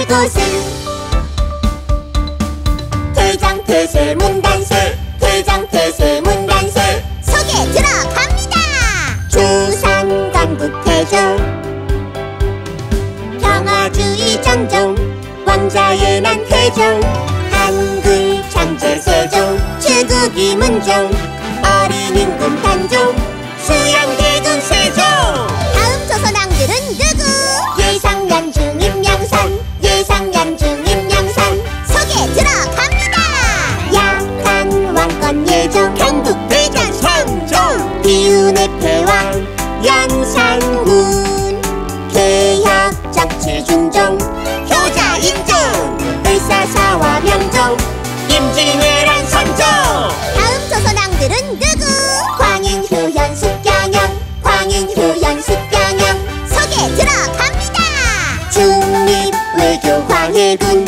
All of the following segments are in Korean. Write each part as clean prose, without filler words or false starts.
이곳은 대장태세문단세, 대장태세문단세. 소개 들어갑니다. 조선 건국태조, 평화주의 전종, 왕자의 난 태종, 한글 창제세종, 제국이 문종, 어린 임금 단종, 수양대군 세종. 다음 조선왕들은 누구? 예상연중 임양산, 예상연중 임양산. 소개 들어갑니다. 약한 왕권 예종, 경북대장 성종, 비운의 패왕 연산군, 개혁 정치 중종, 효자 인종, 을사사화 명종, 임진왜란 선종. 다음 조선왕들은 누구? 광인효 연습경영, 광인효 연습경영. 소개 들어갑니다. 중립 외교 광해군,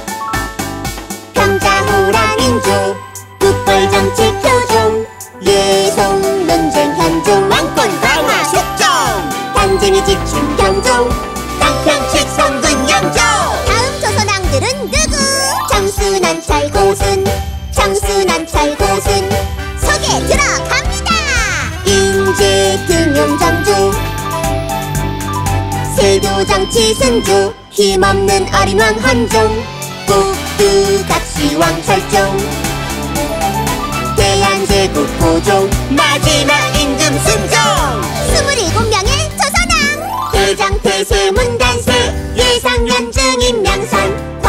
평자호랑 인조, 국벌정책 표종, 예송 논쟁 현종, 왕권 강화 속종, 단쟁이 지춘 경종, 강평책 성군 영조. 다음 조선왕들은 누구? 청순한찰 고순, 청순한찰 고순. 소개 들어갑니다. 인재 등용 정조, 세도 정치 승조, 힘없는 어린 왕 헌종, 국두 각시왕 철종, 대한제국 고종, 마지막 임금 순종. 27명의 조선왕. 대장태세 문단세, 예상연중 임양산,